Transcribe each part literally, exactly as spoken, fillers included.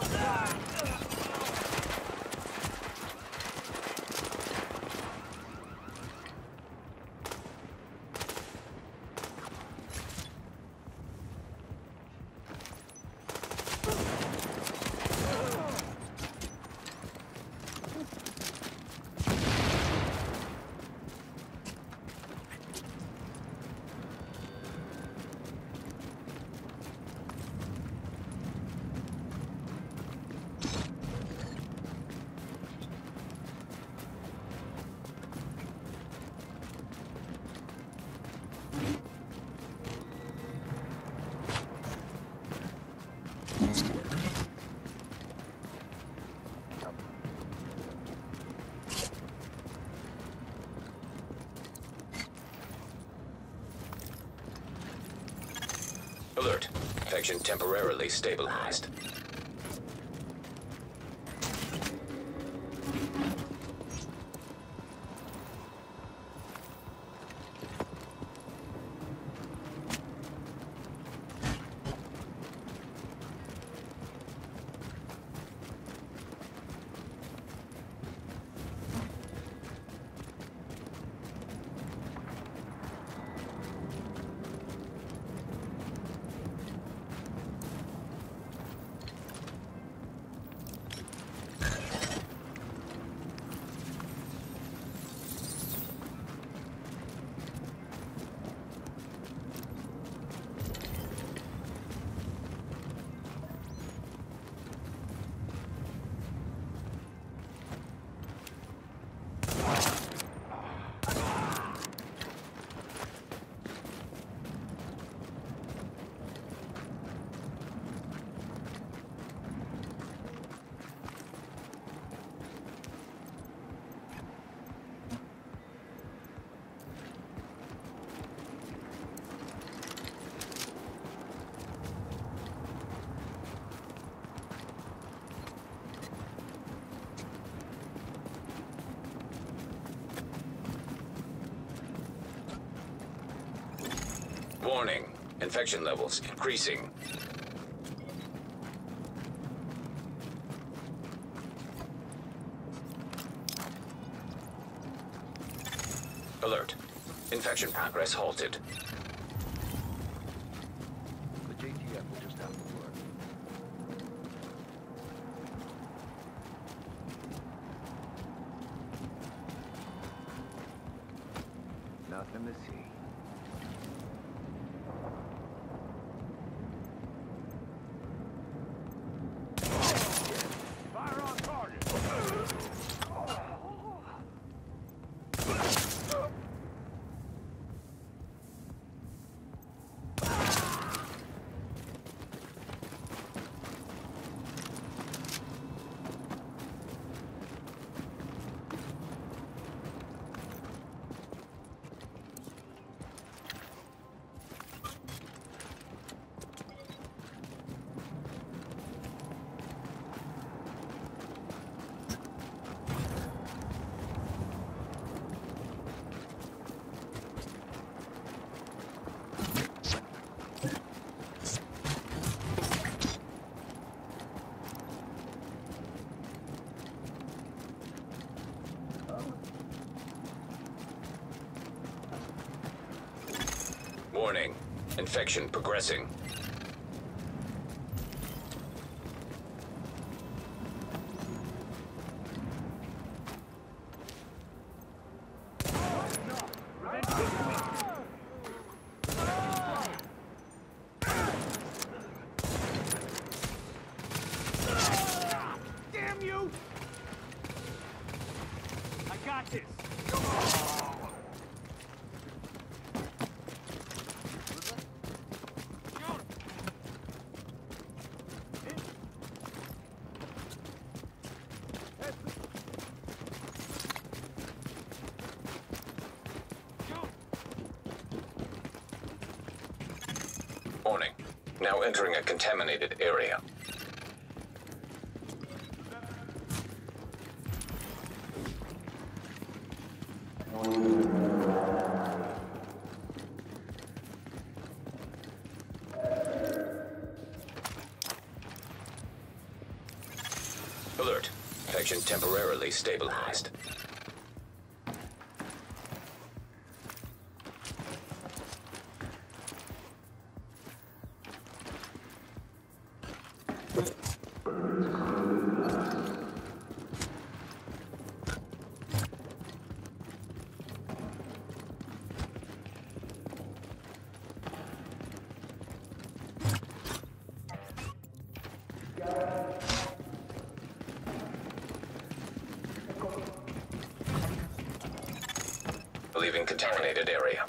Alert. Infection temporarily stabilized. Warning. Infection levels increasing. Alert. Infection progress halted. The J T F will just have to work. Nothing to see. Warning. Infection progressing. Damn you! I got this. Warning. Now entering a contaminated area. Alert. Infection temporarily stabilized. Leaving contaminated area.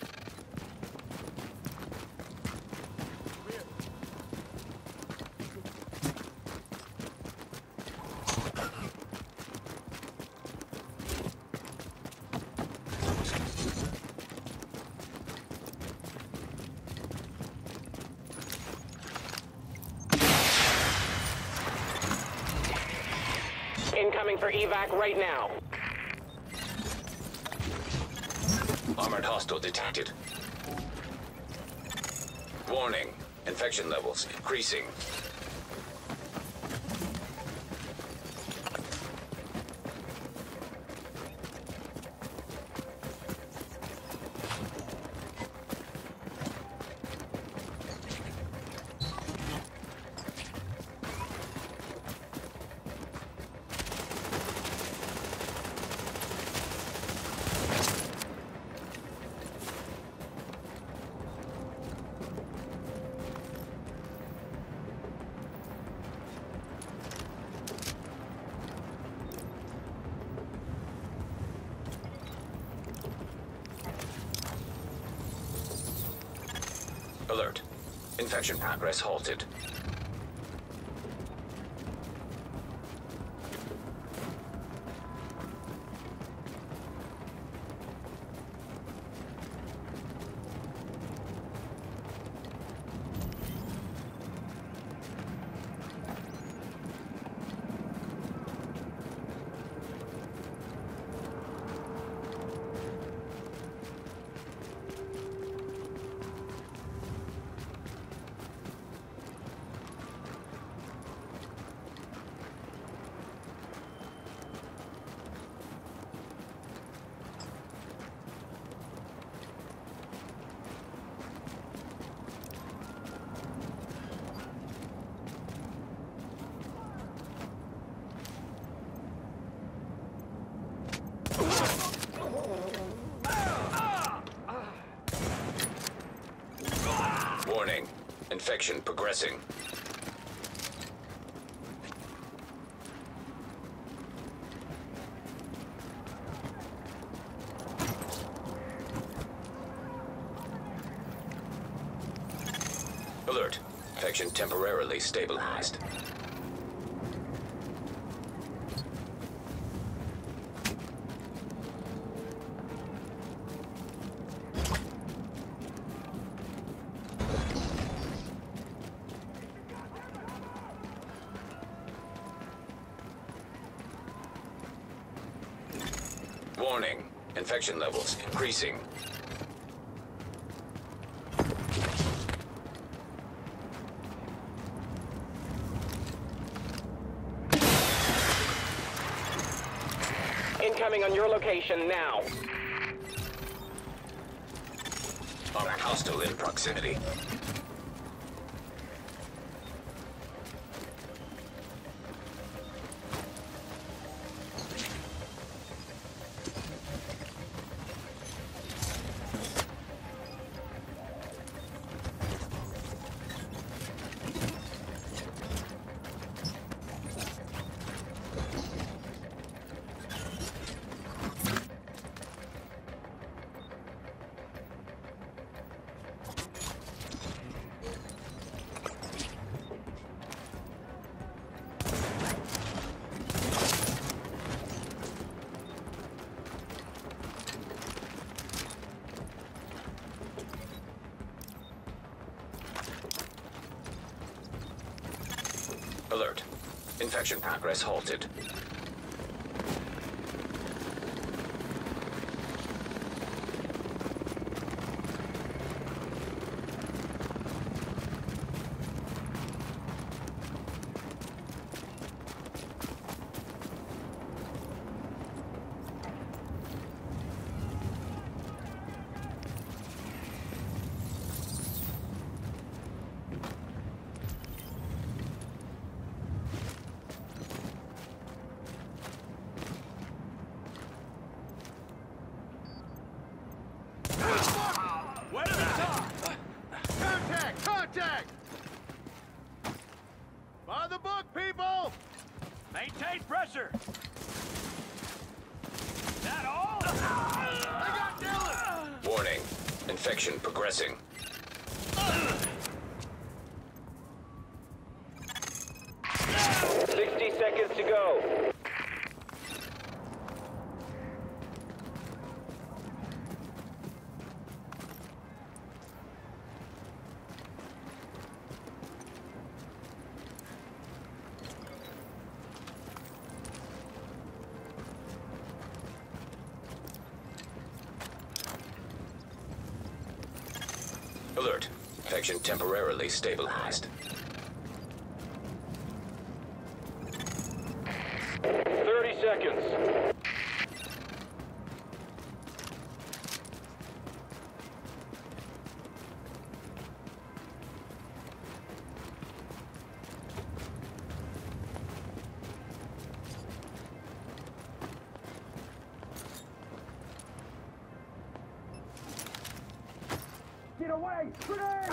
Incoming for evac right now. Armored hostile detected. Warning. Infection levels increasing. Alert. Infection progress halted. Warning. Infection progressing. Alert. Infection temporarily stabilized. Warning. Infection levels increasing. Incoming on your location now. Armored hostile in proximity. Alert. Infection progress halted. book, people! Maintain pressure! That all? I got Dylan! Warning. Infection progressing. sixty seconds to go. Alert. Infection temporarily stabilized. thirty seconds. Get away! Grenade!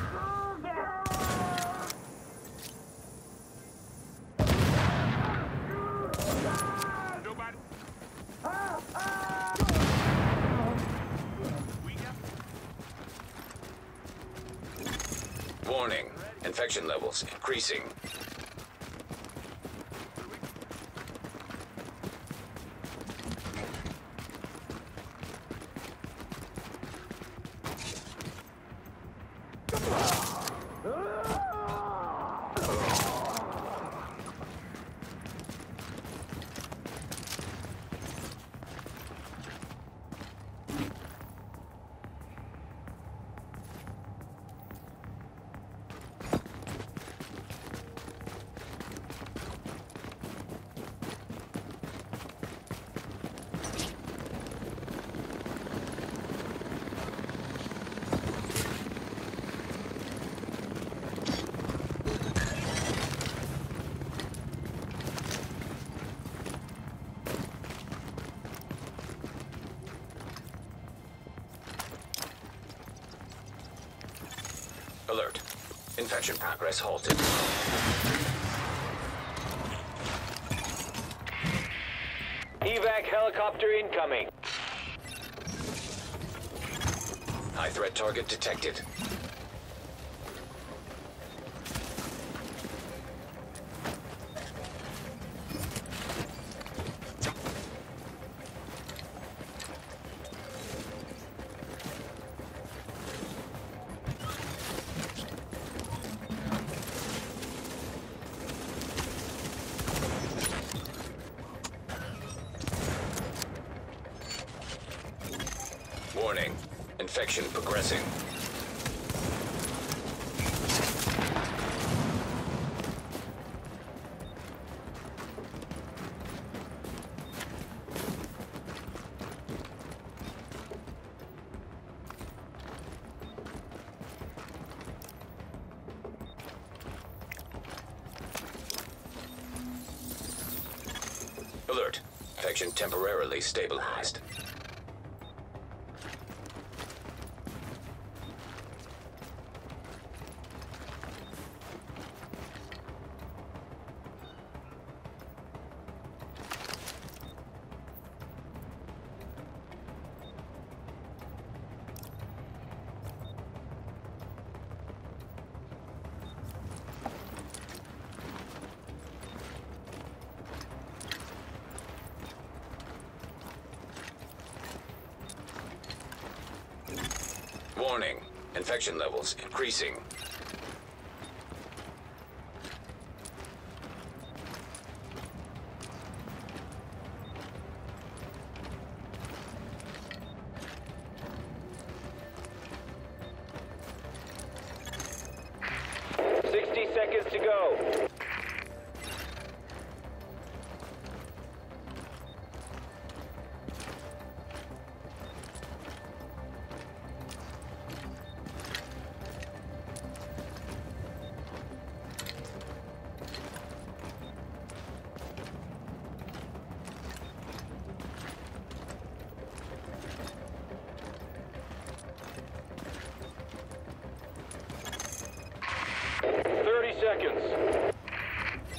Nobody. We got. Warning. Infection levels increasing. Alert. Infection progress halted. Evac helicopter incoming. High threat target detected. Warning. Infection progressing. Alert. Infection temporarily stabilized. Warning. Infection levels increasing. sixty seconds to go. thirty seconds.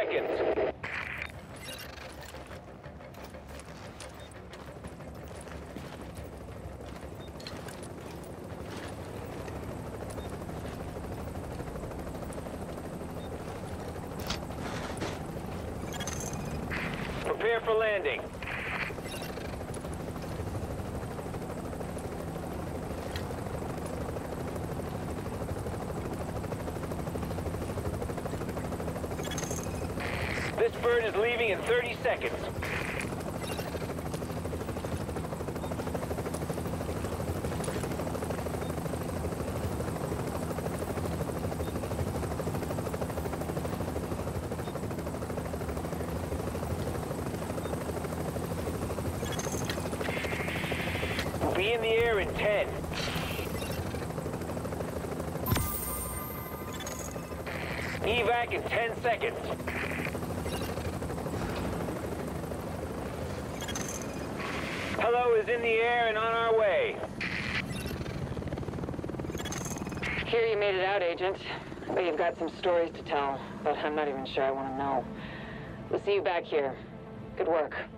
seconds. Prepare for landing. This bird is leaving in thirty seconds. We'll be in the air in ten. Evac in ten seconds. Hello is in the air and on our way. Hear you made it out, Agent. But you've got some stories to tell, but I'm not even sure I want to know. We'll see you back here. Good work.